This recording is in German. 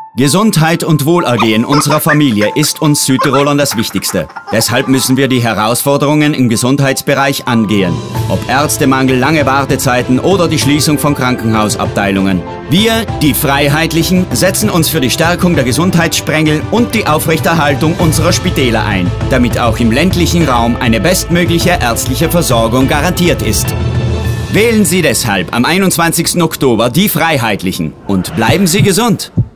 Gesundheit und Wohlergehen unserer Familie ist uns Südtirolern das Wichtigste. Deshalb müssen wir die Herausforderungen im Gesundheitsbereich angehen. Ob Ärztemangel, lange Wartezeiten oder die Schließung von Krankenhausabteilungen. Wir, die Freiheitlichen, setzen uns für die Stärkung der Gesundheitssprengel und die Aufrechterhaltung unserer Spitäler ein, damit auch im ländlichen Raum eine bestmögliche ärztliche Versorgung garantiert ist. Wählen Sie deshalb am 21. Oktober die Freiheitlichen und bleiben Sie gesund!